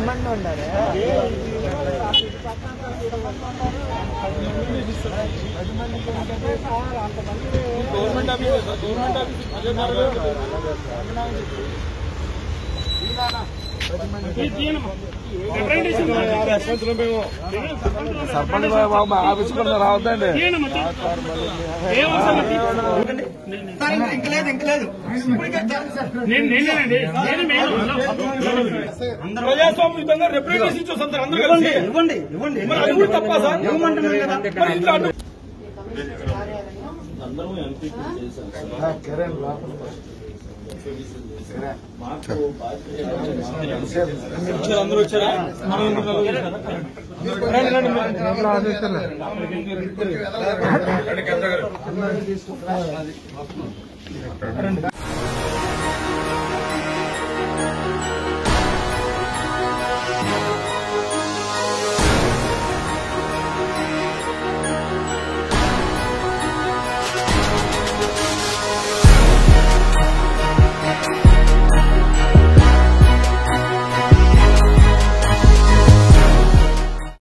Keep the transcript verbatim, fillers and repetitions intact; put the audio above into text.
మంది ఉన్నారు. Government office government sarpanch బాబు ఆఫీస్ కూడా రావద్దండి. ఇంకలేదు ఇంకలేదు ప్రజాస్వామ్యంగా రిప్రజెంటేషన్ చూస్తారు అందరూ కలిసి ఇవ్వండి ఇవ్వండి అది కూడా తప్ప సార్ ఇవ్వమంటున్నాను కదా. అందరూ వచ్చారా? రండి